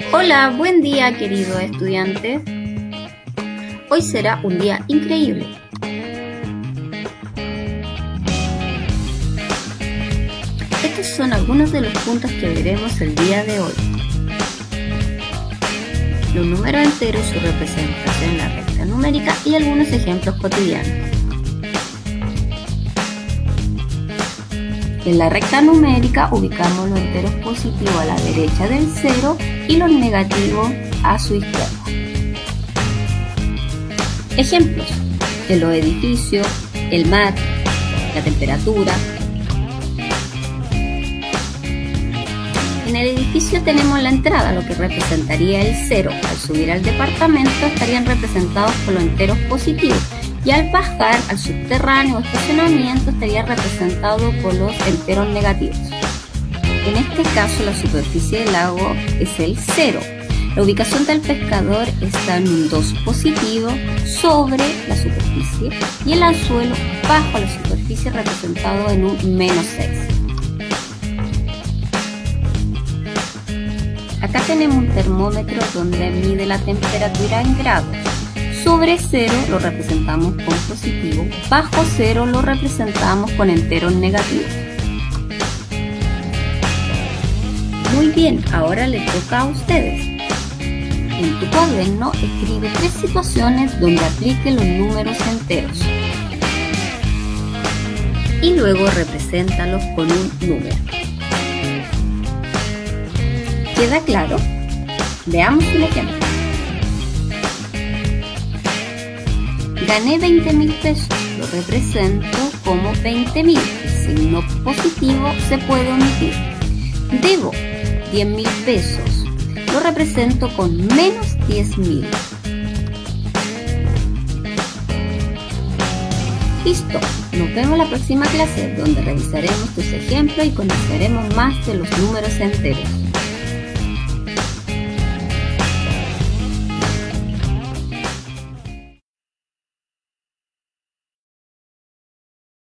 Hola, buen día queridos estudiantes. Hoy será un día increíble. Estos son algunos de los puntos que veremos el día de hoy. Los números enteros y su representación en la recta numérica y algunos ejemplos cotidianos. En la recta numérica ubicamos los enteros positivos a la derecha del 0 y los negativos a su izquierda. Ejemplos: en los edificios, el mar, la temperatura. En el edificio tenemos la entrada, lo que representaría el 0. Al subir al departamento estarían representados por los enteros positivos. Y al bajar al subterráneo o estacionamiento estaría representado por los enteros negativos. En este caso la superficie del lago es el 0. La ubicación del pescador está en un 2 positivo sobre la superficie y el anzuelo bajo la superficie representado en un menos 6. Acá tenemos un termómetro donde mide la temperatura en grados. Sobre 0 lo representamos con positivo, bajo 0 lo representamos con enteros negativos. Muy bien, ahora les toca a ustedes. En tu cuaderno escribe 3 situaciones donde aplique los números enteros. Y luego represéntalos con un número. ¿Queda claro? Veamos un ejemplo. Gané 20.000 pesos, lo represento como 20.000. El signo positivo se puede omitir. Debo 10.000 pesos, lo represento con menos 10.000. Listo, nos vemos en la próxima clase donde revisaremos tus ejemplos y conoceremos más de los números enteros.